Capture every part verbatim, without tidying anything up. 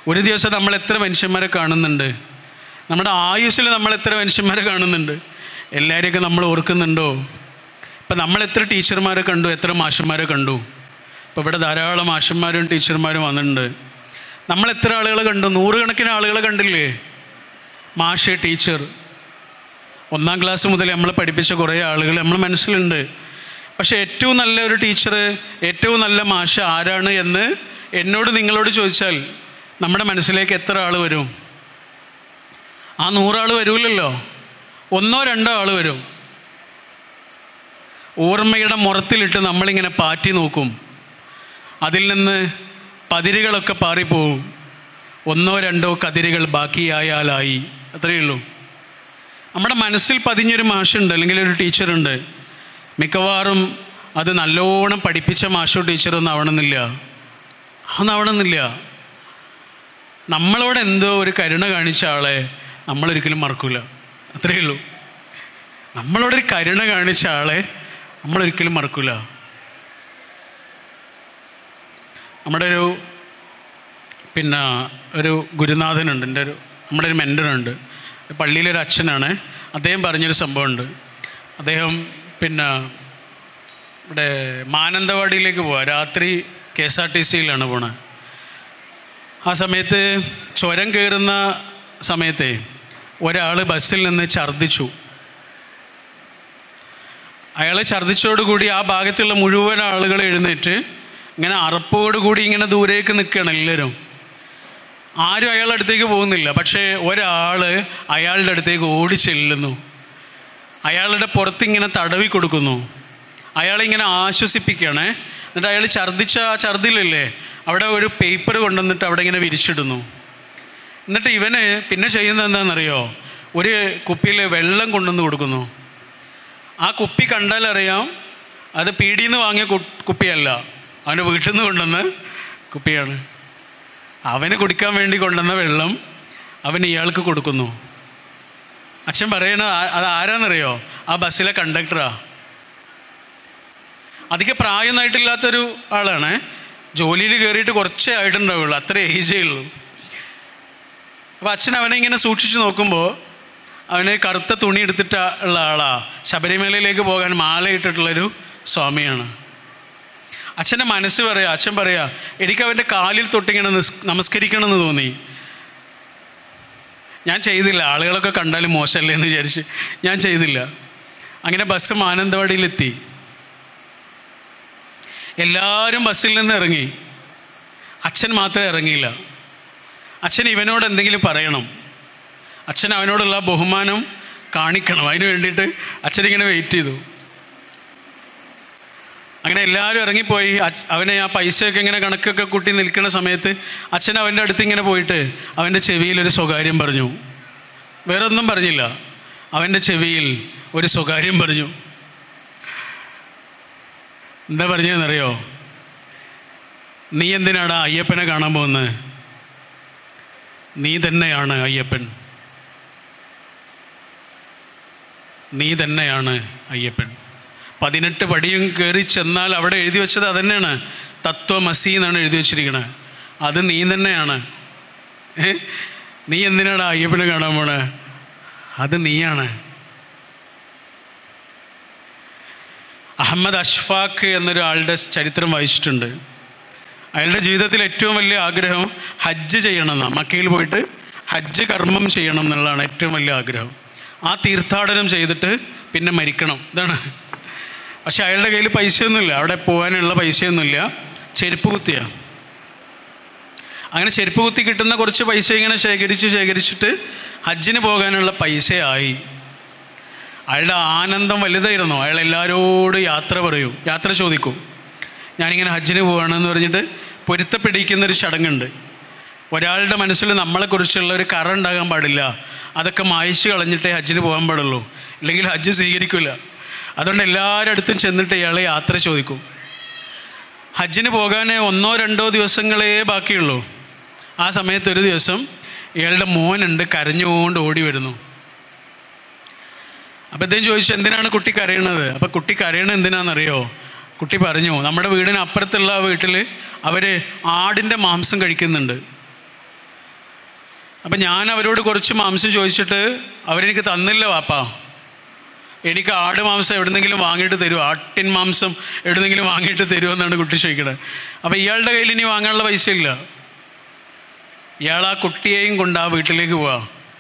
ഒരു ദിവസം നമ്മൾ എത്ര മനുഷ്യന്മാരെ കാണുന്നുണ്ട്? നമ്മുടെ ആയുസ്സിൽ നമ്മൾ എത്ര മനുഷ്യന്മാരെ കാണുന്നുണ്ട്? എല്ലാവരെയൊക്കെ നമ്മൾ ഓർക്കുന്നുണ്ടോ? ഇപ്പം നമ്മൾ എത്ര ടീച്ചർമാരെ കണ്ടു, എത്ര മാഷന്മാരെ കണ്ടു? ഇപ്പോൾ ഇവിടെ ധാരാളം മാഷന്മാരും ടീച്ചർമാരും വന്നിട്ടുണ്ട്. നമ്മൾ എത്ര ആളുകളെ കണ്ടു? നൂറുകണക്കിന് ആളുകളെ കണ്ടില്ലേ? മാഷ്, ടീച്ചർ, ഒന്നാം ക്ലാസ് മുതൽ നമ്മൾ പഠിപ്പിച്ച കുറേ ആളുകൾ നമ്മൾ മനസ്സിലുണ്ട്. പക്ഷേ ഏറ്റവും നല്ല ഒരു ടീച്ചർ, ഏറ്റവും നല്ല മാഷ് ആരാണ് എന്ന് എന്നോട് നിങ്ങളോട് ചോദിച്ചാൽ നമ്മുടെ മനസ്സിലേക്ക് എത്ര ആൾ വരും? ആ നൂറാൾ വരൂലല്ലോ, ഒന്നോ രണ്ടോ ആൾ വരും. ഓർമ്മയുടെ മുറത്തിലിട്ട് നമ്മളിങ്ങനെ പാറ്റി നോക്കും, അതിൽ നിന്ന് പതിരുകളൊക്കെ പാറിപ്പോവും. ഒന്നോ രണ്ടോ കതിരുകൾ ബാക്കിയായാലായി, അത്രയേ ഉള്ളൂ. നമ്മുടെ മനസ്സിൽ പതിഞ്ഞൊരു മാഷുണ്ട്, അല്ലെങ്കിൽ ഒരു ടീച്ചറുണ്ട്. മിക്കവാറും അത് നല്ലോണം പഠിപ്പിച്ച മാഷോ ടീച്ചറൊന്നും ആവണമെന്നില്ല, അതൊന്നും ആവണമെന്നില്ല. നമ്മളോട് എന്തോ ഒരു കരുണ കാണിച്ച ആളെ നമ്മളൊരിക്കലും മറക്കില്ല, അത്രയേ ഉള്ളൂ. നമ്മളോടൊരു കരുണ കാണിച്ച ആളെ നമ്മളൊരിക്കലും മറക്കില്ല. നമ്മുടെ ഒരു പിന്നെ ഒരു ഗുരുനാഥനുണ്ട്, എൻ്റെ ഒരു നമ്മുടെ ഒരു മെൻ്ററുണ്ട്, പള്ളിയിലൊരു അച്ഛനാണ്. അദ്ദേഹം പറഞ്ഞൊരു സംഭവമുണ്ട്. അദ്ദേഹം പിന്നെ ഇവിടെ മാനന്തവാടിയിലേക്ക് പോവുക, രാത്രി കെ എസ് ആർ ടി സിയിലാണ് പോണത്. ആ സമയത്ത് ചുരം കയറുന്ന സമയത്തെ ഒരാൾ ബസ്സിൽ നിന്ന് ഛർദ്ദിച്ചു. അയാൾ ഛർദ്ദിച്ചോടുകൂടി ആ ഭാഗത്തുള്ള മുഴുവൻ ആളുകൾ എഴുന്നേറ്റ് ഇങ്ങനെ അറപ്പോടുകൂടി ഇങ്ങനെ ദൂരേക്ക് നിൽക്കുകയാണ് എല്ലാവരും. ആരും അയാളുടെ അടുത്തേക്ക് പോകുന്നില്ല. പക്ഷേ ഒരാൾ അയാളുടെ അടുത്തേക്ക് ഓടി ചെല്ലുന്നു, അയാളുടെ പുറത്തിങ്ങനെ തടവി കൊടുക്കുന്നു, അയാളിങ്ങനെ ആശ്വസിപ്പിക്കുകയാണ്. എന്നിട്ട് അയാൾ ഛർദ്ദിച്ച ആ ഛർദ്ദിലല്ലേ അവിടെ ഒരു പേപ്പർ കൊണ്ടുവന്നിട്ട് അവിടെ ഇങ്ങനെ വിരിച്ചിടുന്നു. എന്നിട്ട് ഇവന് പിന്നെ ചെയ്യുന്നത് എന്താണെന്നറിയോ? ഒരു കുപ്പിയിൽ വെള്ളം കൊണ്ടുവന്ന് കൊടുക്കുന്നു. ആ കുപ്പി കണ്ടാലറിയാം അത് പീടിയിൽ നിന്ന് വാങ്ങിയ കുപ്പിയല്ല, അവൻ്റെ വീട്ടിൽ നിന്ന് കൊണ്ടുവന്ന കുപ്പിയാണ്. അവന് കുടിക്കാൻ വേണ്ടി കൊണ്ടുവന്ന വെള്ളം അവൻ ഇയാൾക്ക് കൊടുക്കുന്നു. അച്ഛൻ പറയണ അത് ആരാന്നറിയോ? ആ ബസ്സിലെ കണ്ടക്ടറാ. അധികം പ്രായമൊന്നായിട്ടില്ലാത്തൊരു ആളാണ്, ജോലിയിൽ കയറിയിട്ട് കുറച്ചേ ആയിട്ടുണ്ടാവുള്ളൂ, അത്ര ഏജേ ഉള്ളൂ. അപ്പോൾ അച്ഛൻ അവനെ ഇങ്ങനെ സൂക്ഷിച്ച് നോക്കുമ്പോൾ അവന് കറുത്ത തുണി എടുത്തിട്ട് ഉള്ള ആളാ, ശബരിമലയിലേക്ക് പോകാൻ മാലയിട്ടിട്ടുള്ളൊരു സ്വാമിയാണ്. അച്ഛൻ്റെ മനസ്സ് പറയാ, അച്ഛൻ പറയാ എനിക്ക് അവൻ്റെ കാലിൽ തൊട്ടിങ്ങനെ നമസ്കരിക്കണമെന്ന് തോന്നി. ഞാൻ ചെയ്തില്ല, ആളുകളൊക്കെ കണ്ടാലും മോശമല്ലേ എന്ന് വിചാരിച്ച് ഞാൻ ചെയ്തില്ല. അങ്ങനെ ബസ് മാനന്തവാടിയിലെത്തി. എല്ലാവരും ബസ്സിൽ നിന്ന് ഇറങ്ങി, അച്ഛൻ മാത്രമേ ഇറങ്ങിയില്ല. അച്ഛൻ ഇവനോട് എന്തെങ്കിലും പറയണം, അച്ഛൻ അവനോടുള്ള ബഹുമാനം കാണിക്കണം, അതിന് വേണ്ടിയിട്ട് അച്ഛനിങ്ങനെ വെയിറ്റ് ചെയ്തു. അങ്ങനെ എല്ലാവരും ഇറങ്ങിപ്പോയി. അവനെ ആ പൈസയൊക്കെ ഇങ്ങനെ കണക്കൊക്കെ കൂട്ടി നിൽക്കുന്ന സമയത്ത് അച്ഛൻ അവൻ്റെ അടുത്ത് ഇങ്ങനെ പോയിട്ട് അവൻ്റെ ചെവിയിലൊരു സ്വകാര്യം പറഞ്ഞു. വേറെ ഒന്നും പറഞ്ഞില്ല, അവൻ്റെ ചെവിയിൽ ഒരു സ്വകാര്യം പറഞ്ഞു. എന്താ പറഞ്ഞതെന്നറിയോ? നീ എന്തിനാടാ അയ്യപ്പനെ കാണാൻ പോകുന്നത്? നീ തന്നെയാണ് അയ്യപ്പൻ, നീ തന്നെയാണ് അയ്യപ്പൻ. പതിനെട്ട് പടിയും കയറി ചെന്നാൽ അവിടെ എഴുതി വെച്ചത് അതന്നെയാണ്, തത്വമസി എന്നാണ് എഴുതി വെച്ചിരിക്കണത്. അത് നീ തന്നെയാണ്. ഏ നീ എന്തിനാണ് അയ്യപ്പനെ കാണാൻ പോണേ? അത് നീയാണ്. അഹമ്മദ് അഷ്ഫാഖ് എന്നൊരാളുടെ ചരിത്രം വായിച്ചിട്ടുണ്ട്. അയാളുടെ ജീവിതത്തിൽ ഏറ്റവും വലിയ ആഗ്രഹം ഹജ്ജ് ചെയ്യണം എന്നാണ്. മക്കയിൽ പോയിട്ട് ഹജ്ജ് കർമ്മം ചെയ്യണം എന്നുള്ളതാണ് ഏറ്റവും വലിയ ആഗ്രഹം. ആ തീർത്ഥാടനം ചെയ്തിട്ട് പിന്നെ മരിക്കണം, ഇതാണ്. പക്ഷെ അയാളുടെ കയ്യിൽ പൈസയൊന്നുമില്ല, അവിടെ പോകാനുള്ള പൈസയൊന്നുമില്ല. ചെരുപ്പ് കുത്തിയാണ്. അങ്ങനെ ചെരുപ്പ് കുത്തി കിട്ടുന്ന കുറച്ച് പൈസ ഇങ്ങനെ ശേഖരിച്ച് ശേഖരിച്ചിട്ട് ഹജ്ജിന് പോകാനുള്ള പൈസയായി. അയാളുടെ ആനന്ദം വലുതായിരുന്നു. അയാൾ എല്ലാവരോടും യാത്ര പറയും, യാത്ര ചോദിക്കും. ഞാനിങ്ങനെ ഹജ്ജിന് പോവുകയാണെന്ന് പറഞ്ഞിട്ട് പൊരുത്തപ്പെടിക്കുന്നൊരു ചടങ്ങുണ്ട്. ഒരാളുടെ മനസ്സിൽ നമ്മളെക്കുറിച്ചുള്ള ഒരു കറ ഉണ്ടാകാൻ പാടില്ല, അതൊക്കെ മായ്ച്ചു കളഞ്ഞിട്ടേ ഹജ്ജിന് പോകാൻ പാടുള്ളൂ, ഇല്ലെങ്കിൽ ഹജ്ജ് സ്വീകരിക്കില്ല. അതുകൊണ്ട് എല്ലാവരുടെ അടുത്തും ചെന്നിട്ട് ഇയാളെ യാത്ര ചോദിക്കും. ഹജ്ജിന് പോകാൻ ഒന്നോ രണ്ടോ ദിവസങ്ങളേ ബാക്കിയുള്ളൂ. ആ സമയത്ത് ഒരു ദിവസം ഇയാളുടെ മോനുണ്ട്, കരഞ്ഞുകൊണ്ട് ഓടി വരുന്നു. അപ്പോൾ ഇദ്ദേഹം ചോദിച്ചു, എന്തിനാണ് കുട്ടി കരയണത്? അപ്പോൾ കുട്ടി കരയണത് എന്തിനാണെന്നറിയോ? കുട്ടി പറഞ്ഞു, നമ്മുടെ വീടിന് അപ്പുറത്തുള്ള വീട്ടിൽ അവർ ആടിൻ്റെ മാംസം കഴിക്കുന്നുണ്ട്. അപ്പം ഞാൻ അവരോട് കുറച്ച് മാംസം ചോദിച്ചിട്ട് അവരെനിക്ക് തന്നില്ല വാപ്പാ. എനിക്ക് ആട് മാംസം എവിടെന്നെങ്കിലും വാങ്ങിയിട്ട് തരുമോ, ആട്ടിൻ മാംസം എവിടെന്നെങ്കിലും വാങ്ങിയിട്ട് തരുമോ എന്നാണ് കുട്ടി ചോദിക്കണത്. അപ്പോൾ ഇയാളുടെ കയ്യിൽ ഇനി വാങ്ങാനുള്ള പൈസ ഇല്ല. ഇയാൾ ആ കുട്ടിയെയും കൊണ്ട് ആ വീട്ടിലേക്ക് പോവാ.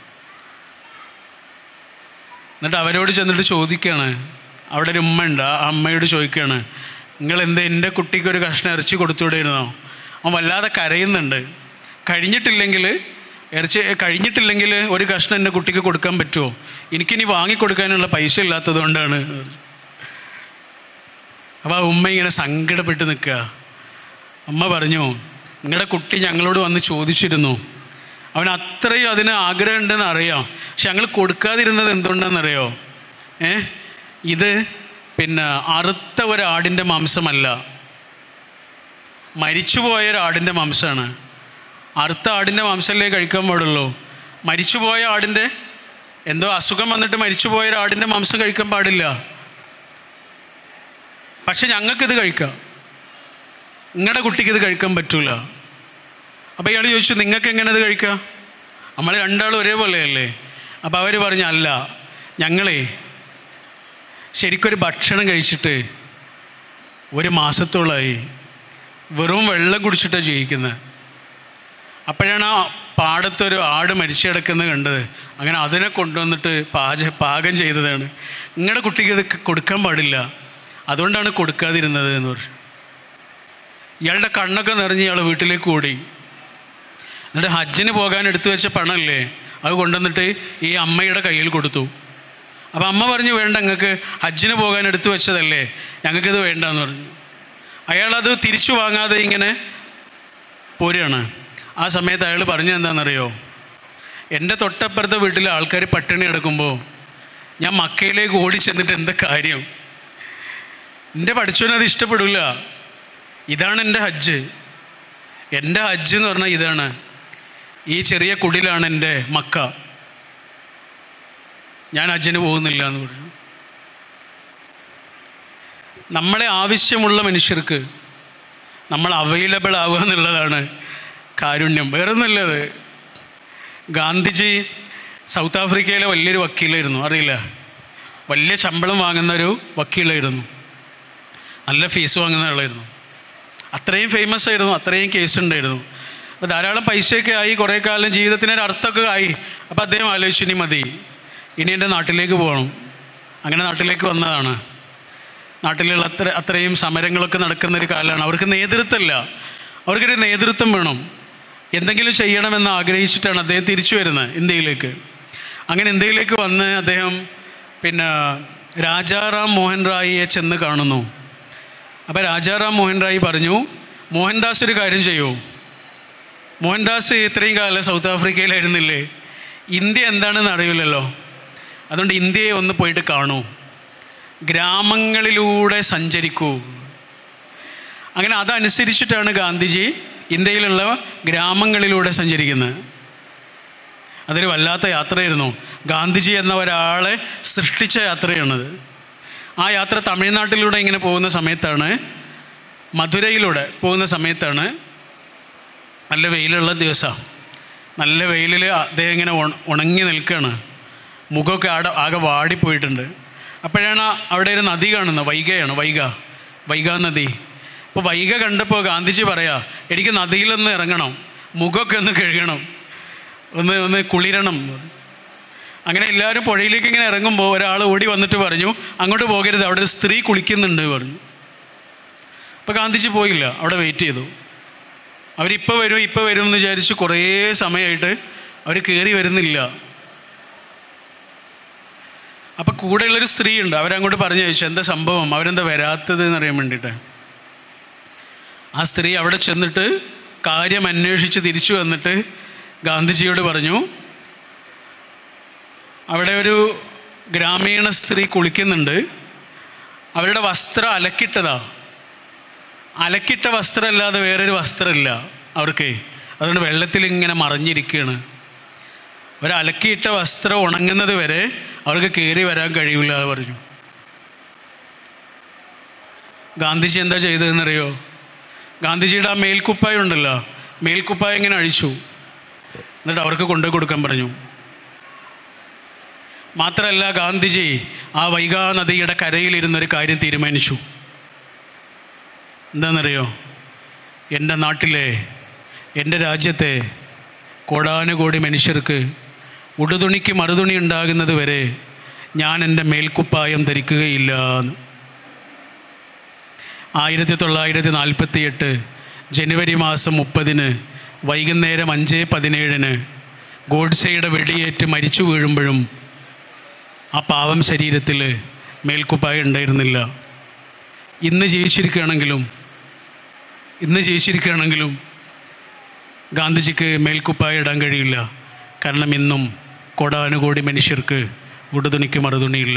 എന്നിട്ട് അവരോട് ചെന്നിട്ട് ചോദിക്കുകയാണ്, അവിടെ ഒരു ഉമ്മ ഉണ്ട്, ആ അമ്മയോട് ചോദിക്കുകയാണ്, നിങ്ങൾ എന്താ എൻ്റെ കുട്ടിക്ക് ഒരു കഷ്ണം ഇറച്ചി കൊടുത്തുവിടായിരുന്നോ? അവൻ വല്ലാതെ കരയുന്നുണ്ട്, കഴിഞ്ഞിട്ടില്ലെങ്കിൽ ഇറച്ചി കഴിഞ്ഞിട്ടില്ലെങ്കിൽ ഒരു കഷ്ണം എൻ്റെ കുട്ടിക്ക് കൊടുക്കാൻ പറ്റുമോ? എനിക്കിനി വാങ്ങിക്കൊടുക്കാനുള്ള പൈസ ഇല്ലാത്തത് കൊണ്ടാണ്. അപ്പോൾ ആ ഉമ്മ ഇങ്ങനെ സങ്കടപ്പെട്ട് നിൽക്കുക. അമ്മ പറഞ്ഞു, നിങ്ങളുടെ കുട്ടി ഞങ്ങളോട് വന്ന് ചോദിച്ചിരുന്നു, അവൻ അത്രയും അതിന് ആഗ്രഹം ഉണ്ടെന്ന് അറിയാം, പക്ഷെ ഞങ്ങൾ കൊടുക്കാതിരുന്നത് എന്തുകൊണ്ടാണെന്നറിയോ? ഏ ഇത് പിന്നെ അറുത്ത ഒരാടിൻ്റെ മാംസമല്ല, മരിച്ചുപോയ ഒരാടിൻ്റെ മാംസമാണ്. അറുത്ത ആടിൻ്റെ മാംസമല്ലേ കഴിക്കാൻ പാടുള്ളൂ. മരിച്ചുപോയ ആടിൻ്റെ എന്തോ അസുഖം വന്നിട്ട് മരിച്ചുപോയ ഒരാടിൻ്റെ മാംസം കഴിക്കാൻ പാടില്ല. പക്ഷെ ഞങ്ങൾക്കിത് കഴിക്കാം, നിങ്ങളുടെ കുട്ടിക്ക് ഇത് കഴിക്കാൻ പറ്റൂല. അപ്പോൾ ഇയാൾ ചോദിച്ചു, നിങ്ങൾക്ക് എങ്ങനെ ഇത് കഴിക്കാം? നമ്മൾ രണ്ടാളും ഒരേപോലെയല്ലേ? അപ്പോൾ അവർ പറഞ്ഞു, അല്ല, ഞങ്ങളേ ശരിക്കൊരു ഭക്ഷണം കഴിച്ചിട്ട് ഒരു മാസത്തോളമായി വെറും വെള്ളം കുടിച്ചിട്ടാണ് ജീവിക്കുന്നത്. അപ്പോഴാണ് ആ പാടത്തൊരു ആട് മരിച്ചു കിടക്കുന്നത് കണ്ടത്. അങ്ങനെ അതിനെ കൊണ്ടുവന്നിട്ട് പാച പാകം ചെയ്തതാണ്. നിങ്ങളുടെ കുട്ടിക്ക് ഇത് കൊടുക്കാൻ പാടില്ല, അതുകൊണ്ടാണ് കൊടുക്കാതിരുന്നത് എന്ന് പറഞ്ഞു. ഇയാളുടെ കണ്ണൊക്കെ നിറഞ്ഞ് ഇയാൾ വീട്ടിലേക്ക് ഓടി. എന്നിട്ട് ഹജ്ജിന് പോകാൻ എടുത്തു വെച്ച പണമല്ലേ, അത് കൊണ്ടുവന്നിട്ട് ഈ അമ്മയുടെ കയ്യിൽ കൊടുത്തു. അപ്പോൾ അമ്മ പറഞ്ഞു, വേണ്ട, നിങ്ങൾക്ക് ഹജ്ജിന് പോകാൻ എടുത്തു വെച്ചതല്ലേ, ഞങ്ങൾക്കിത് വേണ്ടെന്ന് പറഞ്ഞു. അയാളത് തിരിച്ചു വാങ്ങാതെ ഇങ്ങനെ പോരുകയാണ്. ആ സമയത്ത് അയാൾ പറഞ്ഞത് എന്താണെന്നറിയോ? എൻ്റെ തൊട്ടപ്പുറത്തെ വീട്ടിലെ ആൾക്കാർ പട്ടിണി കിടക്കുമ്പോൾ ഞാൻ മക്കയിലേക്ക് ഓടി ചെന്നിട്ട് എന്താ കാര്യം? എൻ്റെ പഠിച്ചവനത് ഇഷ്ടപ്പെടില്ല. ഇതാണ് എൻ്റെ ഹജ്ജ്. എൻ്റെ ഹജ്ജ് എന്ന് പറഞ്ഞാൽ ഇതാണ്. ഈ ചെറിയ കുടിലാണ് എൻ്റെ മക്ക. ഞാൻ ഹജ്ജിന് പോകുന്നില്ല എന്ന് പറഞ്ഞു. നമ്മളെ ആവശ്യമുള്ള മനുഷ്യർക്ക് നമ്മൾ അവൈലബിൾ ആവുക എന്നുള്ളതാണ് കാരുണ്യം, വേറൊന്നുമില്ലത്. ഗാന്ധിജി സൗത്ത് ആഫ്രിക്കയിലെ വലിയൊരു വക്കീലായിരുന്നു, അറിയില്ല, വലിയ ശമ്പളം വാങ്ങുന്നൊരു വക്കീലായിരുന്നു, നല്ല ഫീസ് വാങ്ങുന്ന ആളായിരുന്നു. അത്രയും ഫേമസ് ആയിരുന്നു, അത്രയും കേസ് ഉണ്ടായിരുന്നു. അപ്പോൾ ധാരാളം പൈസയൊക്കെ ആയി, കുറേ കാലം ജീവിതത്തിനൊരു അർത്ഥമൊക്കെ ആയി. അപ്പോൾ അദ്ദേഹം ആലോചിച്ചു, ഇനി മതി, ഇനി എൻ്റെ നാട്ടിലേക്ക് പോകണം. അങ്ങനെ നാട്ടിലേക്ക് വന്നതാണ്. നാട്ടിലുള്ള അത്ര അത്രയും സമരങ്ങളൊക്കെ നടക്കുന്നൊരു കാലമാണ്. അവർക്ക് നേതൃത്വമില്ല, അവർക്കൊരു നേതൃത്വം വേണം, എന്തെങ്കിലും ചെയ്യണമെന്ന് ആഗ്രഹിച്ചിട്ടാണ് അദ്ദേഹം തിരിച്ചു വരുന്നത് ഇന്ത്യയിലേക്ക്. അങ്ങനെ ഇന്ത്യയിലേക്ക് വന്ന് അദ്ദേഹം പിന്നെ രാജാറാം മോഹൻ റായിയെ ചെന്ന് കാണുന്നു. അപ്പോൾ രാജാറാം മോഹൻ റായി പറഞ്ഞു, മോഹൻദാസ് ഒരു കാര്യം ചെയ്യൂ, മോഹൻദാസ് ഇത്രയും കാലം സൗത്ത് ആഫ്രിക്കയിലായിരുന്നില്ലേ, ഇന്ത്യ എന്താണെന്ന് അറിയില്ലല്ലോ, അതുകൊണ്ട് ഇന്ത്യയെ ഒന്ന് പോയിട്ട് കാണൂ, ഗ്രാമങ്ങളിലൂടെ സഞ്ചരിക്കൂ. അങ്ങനെ അതനുസരിച്ചിട്ടാണ് ഗാന്ധിജി ഇന്ത്യയിലുള്ള ഗ്രാമങ്ങളിലൂടെ സഞ്ചരിക്കുന്നത്. അതൊരു വല്ലാത്ത യാത്രയായിരുന്നു. ഗാന്ധിജി എന്ന ഒരാളെ സൃഷ്ടിച്ച യാത്രയാണത്. ആ യാത്ര തമിഴ്നാട്ടിലൂടെ ഇങ്ങനെ പോകുന്ന സമയത്താണ്, മധുരയിലൂടെ പോകുന്ന സമയത്താണ്, നല്ല വെയിലുള്ള ദിവസമാണ്, നല്ല വെയിലിൽ അദ്ദേഹം ഇങ്ങനെ ഉണങ്ങി നിൽക്കുകയാണ്, മുഖമൊക്കെ ആടെ ആകെ വാടിപ്പോയിട്ടുണ്ട്. അപ്പോഴാണ് അവിടെ ഒരു നദി കാണുന്നത്, വൈഗയാണ്, വൈഗ വൈഗ നദി. അപ്പോൾ വൈഗ കണ്ടപ്പോൾ ഗാന്ധിജി പറയാ, എനിക്ക് നദിയിലൊന്ന് ഇറങ്ങണം, മുഖമൊക്കെ ഒന്ന് കഴുകണം, ഒന്ന് ഒന്ന് കുളിരണം. അങ്ങനെ എല്ലാവരും പുഴയിലേക്ക് ഇങ്ങനെ ഇറങ്ങുമ്പോൾ ഒരാൾ ഓടി വന്നിട്ട് പറഞ്ഞു, അങ്ങോട്ട് പോകരുത്, അവിടെ ഒരു സ്ത്രീ കുളിക്കുന്നുണ്ട് പറഞ്ഞു. അപ്പോൾ ഗാന്ധിജി പോയില്ല, അവിടെ വെയിറ്റ് ചെയ്തു. അവരിപ്പോൾ വരും ഇപ്പോൾ വരും എന്ന് വിചാരിച്ച് കുറേ സമയമായിട്ട് അവർ കയറി വരുന്നില്ല. അപ്പോൾ കൂടെയുള്ളൊരു സ്ത്രീ ഉണ്ട്, അവരങ്ങോട്ട് പറഞ്ഞു ചോദിച്ചു, എന്താ സംഭവം, അവരെന്താ വരാത്തത് എന്നറിയാൻ വേണ്ടിയിട്ട്. ആ സ്ത്രീ അവിടെ ചെന്നിട്ട് കാര്യം അന്വേഷിച്ച് തിരിച്ചു വന്നിട്ട് ഗാന്ധിജിയോട് പറഞ്ഞു, അവിടെ ഒരു ഗ്രാമീണ സ്ത്രീ കുളിക്കുന്നുണ്ട്, അവരുടെ വസ്ത്രം അലക്കിട്ടതാ, അലക്കിട്ട വസ്ത്രമല്ലാതെ വേറൊരു വസ്ത്രമില്ല അവർക്ക്, അതുകൊണ്ട് വെള്ളത്തിൽ ഇങ്ങനെ മറിഞ്ഞിരിക്കുകയാണ്. അവർ അലക്കിയിട്ട വസ്ത്രം ഉണങ്ങുന്നത് വരെ അവർക്ക് കയറി വരാൻ കഴിയില്ല എന്ന് പറഞ്ഞു. ഗാന്ധിജി എന്താ ചെയ്തതെന്നറിയോ? ഗാന്ധിജിയുടെ ആ മേൽക്കുപ്പായം ഉണ്ടല്ലോ, മേൽക്കുപ്പായം ഇങ്ങനെ അഴിച്ചു, എന്നിട്ട് അവർക്ക് കൊണ്ടു കൊടുക്കാൻ പറഞ്ഞു. മാത്രമല്ല ഗാന്ധിജി ആ വൈഗാ നദിയുടെ കരയിലിരുന്നൊരു കാര്യം തീരുമാനിച്ചു. എന്താണെന്നറിയോ? എൻ്റെ നാട്ടിലെ, എൻ്റെ രാജ്യത്തെ കോടാനുകോടി മനുഷ്യർക്ക് ഉടുതുണിക്ക് മറുതുണി ഉണ്ടാകുന്നത് വരെ ഞാൻ എൻ്റെ മേൽക്കുപ്പായം ധരിക്കുകയില്ല. ആയിരത്തി തൊള്ളായിരത്തി നാൽപ്പത്തി എട്ട് ജനുവരി മാസം മുപ്പതിന് വൈകുന്നേരം അഞ്ച് പതിനേഴിന് ഗോഡ്സെയുടെ വെടിയേറ്റ് മരിച്ചു വീഴുമ്പോഴും ആ പാവം ശരീരത്തിൽ മേൽക്കുപ്പായം ഉണ്ടായിരുന്നില്ല. ഇന്ന് ജീവിച്ചിരിക്കുകയാണെങ്കിലും ഇന്ന് ജീവിച്ചിരിക്കുകയാണെങ്കിലും ഗാന്ധിജിക്ക് മേൽക്കുപ്പായം ഇടാൻ കഴിയില്ല. കാരണം ഇന്നും കോടാനുകോടി മനുഷ്യർക്ക് ഉടുതുണിക്ക് മറുതുണിയില്ല.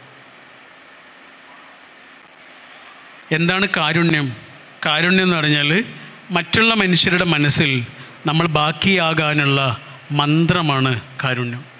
എന്താണ് കാരുണ്യം? കാരുണ്യം എന്ന് പറഞ്ഞാൽ മറ്റുള്ള മനുഷ്യരുടെ മനസ്സിൽ നമ്മൾ ബാക്കിയാകാനുള്ള മന്ത്രമാണ് കാരുണ്യം.